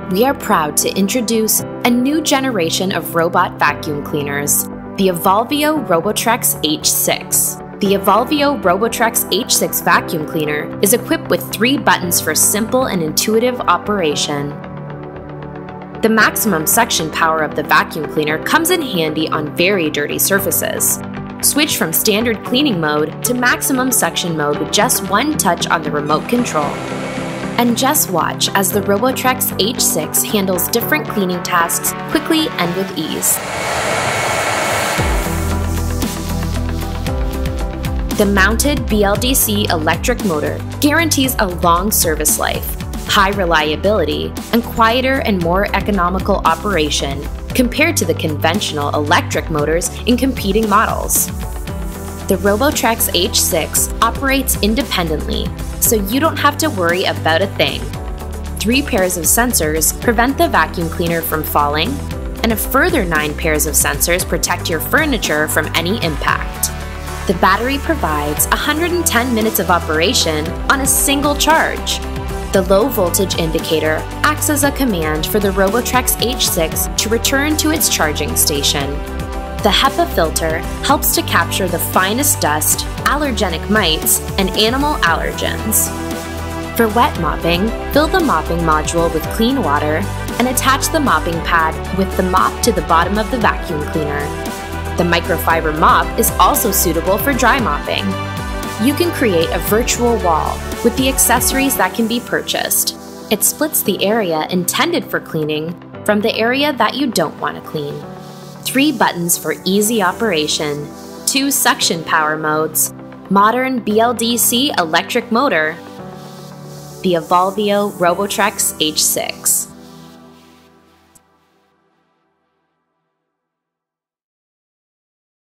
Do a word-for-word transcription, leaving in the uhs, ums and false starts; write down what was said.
we are proud to introduce a new generation of robot vacuum cleaners, the EVOLVEO RoboTrex H six. The EVOLVEO RoboTrex H six vacuum cleaner is equipped with three buttons for simple and intuitive operation. The maximum suction power of the vacuum cleaner comes in handy on very dirty surfaces. Switch from standard cleaning mode to maximum suction mode with just one touch on the remote control. And just watch as the RoboTrex H six handles different cleaning tasks quickly and with ease. The mounted B L D C electric motor guarantees a long service life, high reliability, and quieter and more economical operation compared to the conventional electric motors in competing models. The RoboTrex H six operates independently, so you don't have to worry about a thing. Three pairs of sensors prevent the vacuum cleaner from falling, and a further nine pairs of sensors protect your furniture from any impact. The battery provides one hundred ten minutes of operation on a single charge. The low voltage indicator acts as a command for the RoboTrex H six to return to its charging station. The HEPA filter helps to capture the finest dust, allergenic mites, and animal allergens. For wet mopping, fill the mopping module with clean water and attach the mopping pad with the mop to the bottom of the vacuum cleaner. The microfiber mop is also suitable for dry mopping. You can create a virtual wall with the accessories that can be purchased. It splits the area intended for cleaning from the area that you don't want to clean. Three buttons for easy operation, two suction power modes, modern B L D C electric motor, the EVOLVEO RoboTrex H six.